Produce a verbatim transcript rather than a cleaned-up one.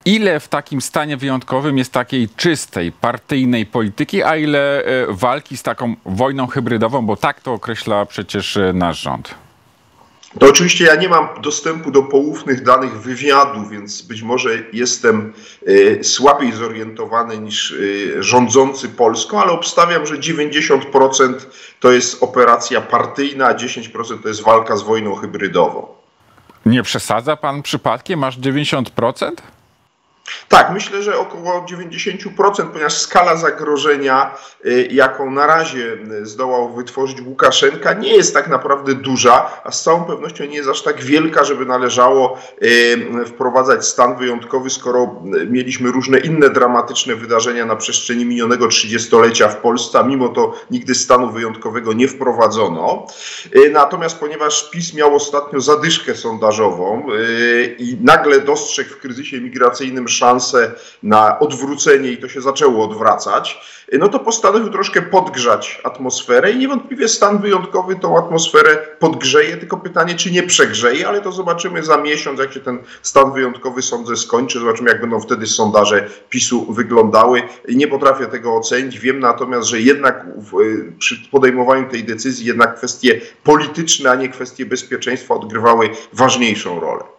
Ile w takim stanie wyjątkowym jest takiej czystej, partyjnej polityki, a ile walki z taką wojną hybrydową, bo tak to określa przecież nasz rząd? To oczywiście ja nie mam dostępu do poufnych danych wywiadu, więc być może jestem y, słabiej zorientowany niż y, rządzący Polską, ale obstawiam, że dziewięćdziesiąt procent to jest operacja partyjna, a dziesięć procent to jest walka z wojną hybrydową. Nie przesadza pan przypadkiem? Masz dziewięćdziesiąt procent? Tak, myślę, że około dziewięćdziesiąt procent, ponieważ skala zagrożenia, jaką na razie zdołał wytworzyć Łukaszenka, nie jest tak naprawdę duża, a z całą pewnością nie jest aż tak wielka, żeby należało wprowadzać stan wyjątkowy, skoro mieliśmy różne inne dramatyczne wydarzenia na przestrzeni minionego trzydziestolecia w Polsce, a mimo to nigdy stanu wyjątkowego nie wprowadzono. Natomiast ponieważ PiS miał ostatnio zadyszkę sondażową i nagle dostrzegł w kryzysie migracyjnym szansę na odwrócenie i to się zaczęło odwracać, no to postanowił troszkę podgrzać atmosferę i niewątpliwie stan wyjątkowy tą atmosferę podgrzeje, tylko pytanie, czy nie przegrzeje, ale to zobaczymy za miesiąc, jak się ten stan wyjątkowy, sądzę, skończy, zobaczymy, jak będą wtedy sondaże PiSu wyglądały. Nie potrafię tego ocenić, wiem natomiast, że jednak w, przy podejmowaniu tej decyzji jednak kwestie polityczne, a nie kwestie bezpieczeństwa odgrywały ważniejszą rolę.